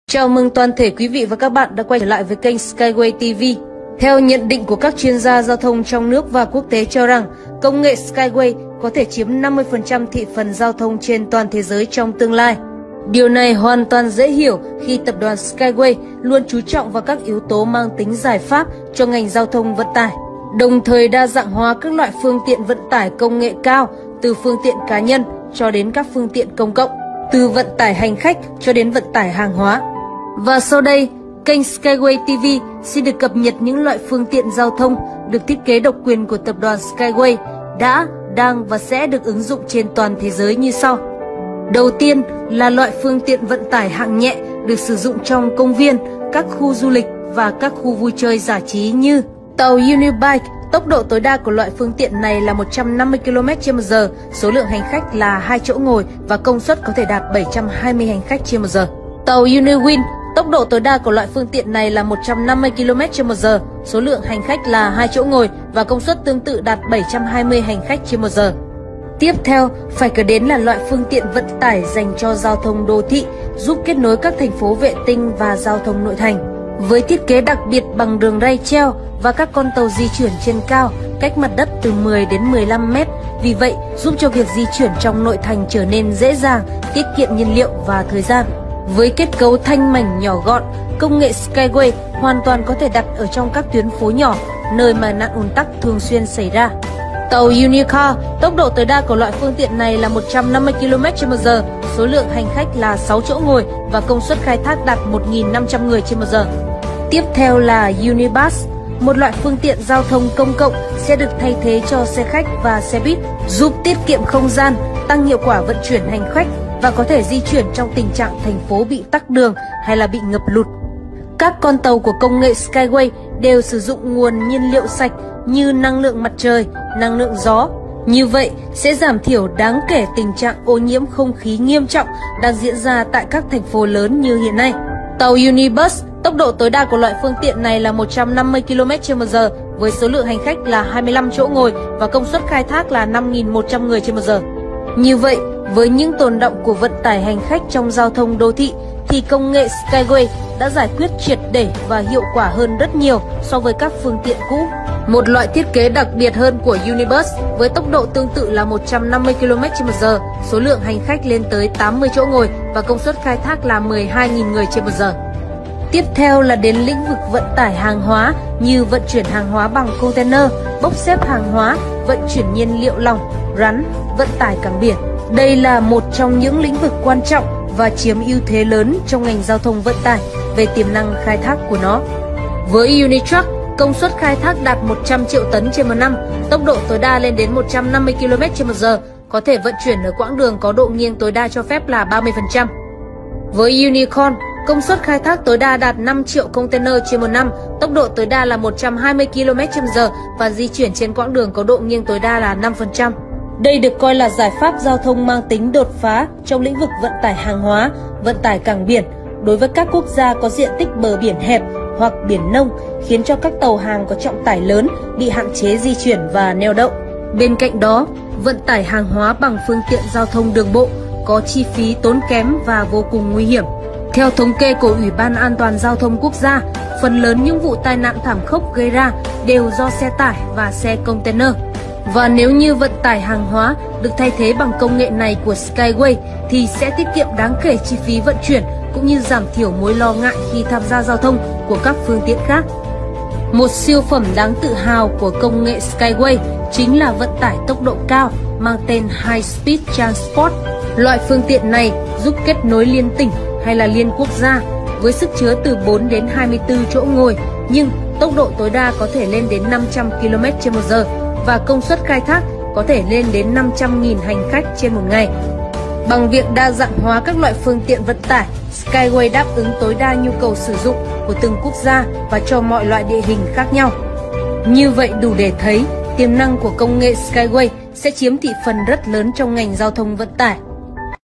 Chào mừng toàn thể quý vị và các bạn đã quay trở lại với kênh Skyway TV. Theo nhận định của các chuyên gia giao thông trong nước và quốc tế cho rằng, công nghệ Skyway có thể chiếm 50% thị phần giao thông trên toàn thế giới trong tương lai. Điều này hoàn toàn dễ hiểu khi tập đoàn Skyway luôn chú trọng vào các yếu tố mang tính giải pháp cho ngành giao thông vận tải, đồng thời đa dạng hóa các loại phương tiện vận tải công nghệ cao, từ phương tiện cá nhân cho đến các phương tiện công cộng, từ vận tải hành khách cho đến vận tải hàng hóa. Và sau đây, kênh Skyway TV xin được cập nhật những loại phương tiện giao thông được thiết kế độc quyền của tập đoàn Skyway đã, đang và sẽ được ứng dụng trên toàn thế giới như sau. Đầu tiên là loại phương tiện vận tải hạng nhẹ được sử dụng trong công viên, các khu du lịch và các khu vui chơi giải trí như tàu Unibike. Tốc độ tối đa của loại phương tiện này là 150 km/h, số lượng hành khách là 2 chỗ ngồi và công suất có thể đạt 720 hành khách trên một giờ. Tàu Uniwin, tốc độ tối đa của loại phương tiện này là 150 km/h, số lượng hành khách là 2 chỗ ngồi và công suất tương tự đạt 720 hành khách trên một giờ. Tiếp theo, phải kể đến là loại phương tiện vận tải dành cho giao thông đô thị, giúp kết nối các thành phố vệ tinh và giao thông nội thành. Với thiết kế đặc biệt bằng đường ray treo và các con tàu di chuyển trên cao, cách mặt đất từ 10 đến 15 mét, vì vậy giúp cho việc di chuyển trong nội thành trở nên dễ dàng, tiết kiệm nhiên liệu và thời gian. Với kết cấu thanh mảnh nhỏ gọn, công nghệ Skyway hoàn toàn có thể đặt ở trong các tuyến phố nhỏ, nơi mà nạn ùn tắc thường xuyên xảy ra. Tàu Unicar, tốc độ tối đa của loại phương tiện này là 150 km/h, số lượng hành khách là 6 chỗ ngồi và công suất khai thác đạt 1.500 người trên một giờ. Tiếp theo là Unibus, một loại phương tiện giao thông công cộng sẽ được thay thế cho xe khách và xe buýt, giúp tiết kiệm không gian, tăng hiệu quả vận chuyển hành khách và có thể di chuyển trong tình trạng thành phố bị tắc đường hay là bị ngập lụt. Các con tàu của công nghệ Skyway đều sử dụng nguồn nhiên liệu sạch như năng lượng mặt trời, năng lượng gió. Như vậy sẽ giảm thiểu đáng kể tình trạng ô nhiễm không khí nghiêm trọng đang diễn ra tại các thành phố lớn như hiện nay. Tàu Unibus, tốc độ tối đa của loại phương tiện này là 150 km/h với số lượng hành khách là 25 chỗ ngồi và công suất khai thác là 5.100 người trên một giờ. Như vậy, với những tồn đọng của vận tải hành khách trong giao thông đô thị thì công nghệ Skyway đã giải quyết triệt để và hiệu quả hơn rất nhiều so với các phương tiện cũ. Một loại thiết kế đặc biệt hơn của Unibus với tốc độ tương tự là 150 km/h, số lượng hành khách lên tới 80 chỗ ngồi và công suất khai thác là 12.000 người trên một giờ. Tiếp theo là đến lĩnh vực vận tải hàng hóa như vận chuyển hàng hóa bằng container, bốc xếp hàng hóa, vận chuyển nhiên liệu lỏng, rắn, vận tải cảng biển. Đây là một trong những lĩnh vực quan trọng và chiếm ưu thế lớn trong ngành giao thông vận tải về tiềm năng khai thác của nó. Với Unitruck, công suất khai thác đạt 100 triệu tấn trên một năm, tốc độ tối đa lên đến 150 km/h, có thể vận chuyển ở quãng đường có độ nghiêng tối đa cho phép là 30%. Với Unicorn, công suất khai thác tối đa đạt 5 triệu container trên một năm, tốc độ tối đa là 120 km/h và di chuyển trên quãng đường có độ nghiêng tối đa là 5%. Đây được coi là giải pháp giao thông mang tính đột phá trong lĩnh vực vận tải hàng hóa, vận tải cảng biển đối với các quốc gia có diện tích bờ biển hẹp hoặc biển nông, khiến cho các tàu hàng có trọng tải lớn bị hạn chế di chuyển và neo đậu. Bên cạnh đó, vận tải hàng hóa bằng phương tiện giao thông đường bộ có chi phí tốn kém và vô cùng nguy hiểm. Theo thống kê của Ủy ban An toàn Giao thông Quốc gia, phần lớn những vụ tai nạn thảm khốc gây ra đều do xe tải và xe container. Và nếu như vận tải hàng hóa được thay thế bằng công nghệ này của Skyway thì sẽ tiết kiệm đáng kể chi phí vận chuyển cũng như giảm thiểu mối lo ngại khi tham gia giao thông của các phương tiện khác. Một siêu phẩm đáng tự hào của công nghệ Skyway chính là vận tải tốc độ cao mang tên High Speed Transport. Loại phương tiện này giúp kết nối liên tỉnh hay là liên quốc gia với sức chứa từ 4 đến 24 chỗ ngồi, nhưng tốc độ tối đa có thể lên đến 500 km/h và công suất khai thác có thể lên đến 500.000 hành khách trên một ngày. Bằng việc đa dạng hóa các loại phương tiện vận tải, Skyway đáp ứng tối đa nhu cầu sử dụng của từng quốc gia và cho mọi loại địa hình khác nhau. Như vậy đủ để thấy tiềm năng của công nghệ Skyway sẽ chiếm thị phần rất lớn trong ngành giao thông vận tải.